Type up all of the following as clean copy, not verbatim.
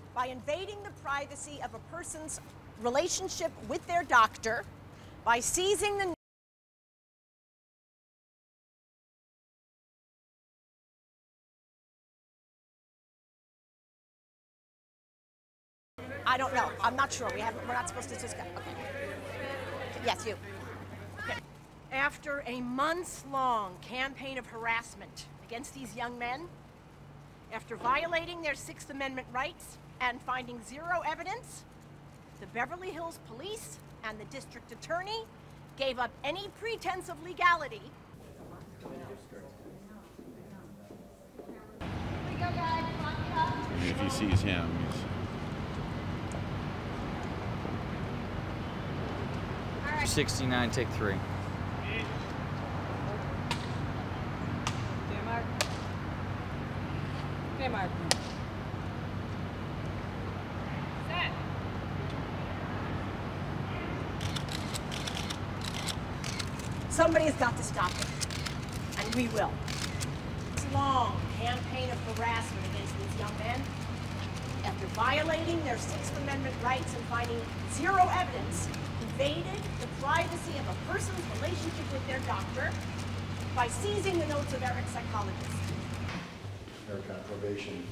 by invading the privacy of a person's relationship with their doctor, by seizing the I don't know. I'm not sure. We're not supposed to discuss. Okay. Yes, you. Okay. After a months-long campaign of harassment against these young men, after violating their Sixth Amendment rights and finding zero evidence, the Beverly Hills Police and the district attorney gave up any pretense of legality. If he sees him, he's... 69, take 3. Okay, Mark. Okay, Mark. Set. Somebody's got to stop it, and we will. This long campaign of harassment against these young men, after violating their Sixth Amendment rights and finding zero evidence, invaded the privacy of a person's relationship with their doctor by seizing the notes of Eric's psychologist. Eric on probation.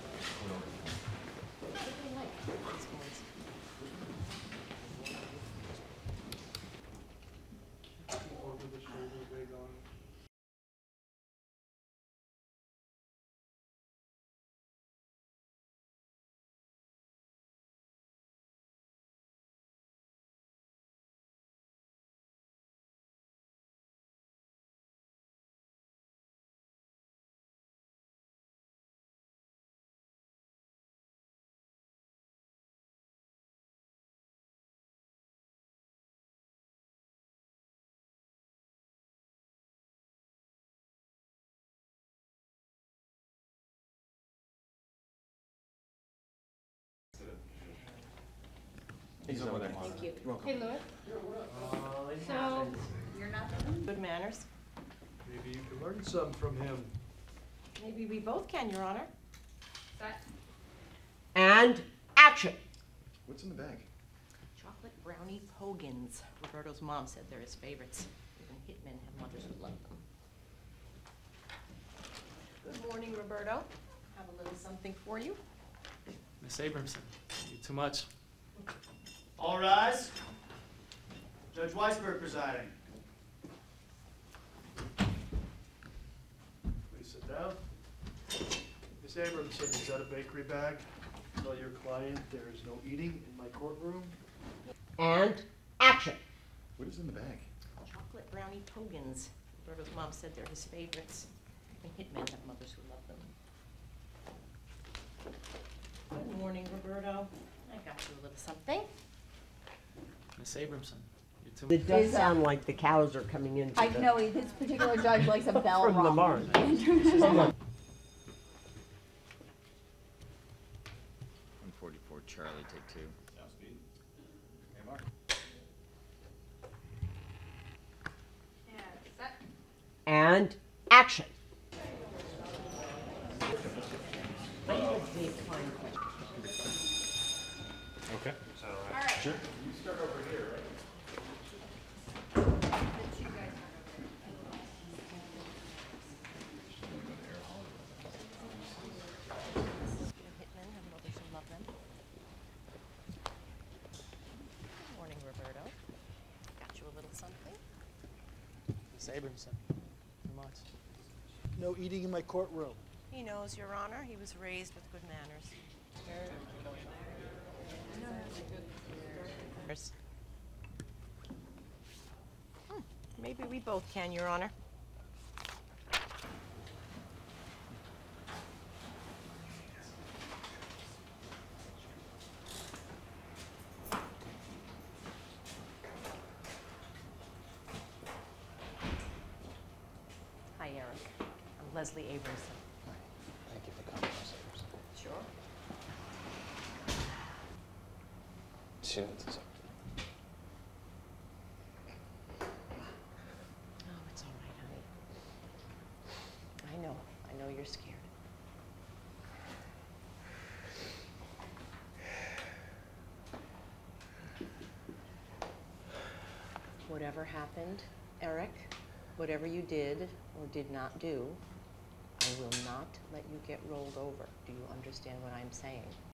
He's over there. Thank you. Hey, Louis. So, You're not good manners. Maybe you can learn some from him. Maybe we both can, Your Honor. set. And action. What's in the bag? Chocolate brownie Pogans. Roberto's mom said they're his favorites. Even hitmen have mothers who love them. Good morning, Roberto. Have a little something for you. Miss Abramson, you too much. All rise. Judge Weisberg presiding. Please sit down. Miss Abramson, is that a bakery bag? Tell your client there is no eating in my courtroom. And action. What is in the bag? Chocolate brownie Pogans. Roberto's mom said they're his favorites. And hitmen have mothers who love them. Good morning, Roberto. I got you a little something. Miss Abramson, you too It does sound like the cows are coming into I the... know this particular judge likes a bell From the rung. barn. 144, Charlie, take 2. Sounds good. Okay, Mark. Yeah, set. And action. Okay. All right. Sure. You start over here, right? Hitmen have mothers who love them. Good morning, Roberto. Got you a little something. Miss Abramson, too much. No eating in my courtroom. He knows, Your Honor. He was raised with good manners. Maybe we both can, Your Honor. Hi, Eric. I'm Leslie Abramson. Thank you for coming, Miss Abramson. Sure. She didn't deserve it. Oh, it's all right, honey. I know you're scared. Whatever happened, Eric, whatever you did or did not do, I will not let you get rolled over. Do you understand what I'm saying?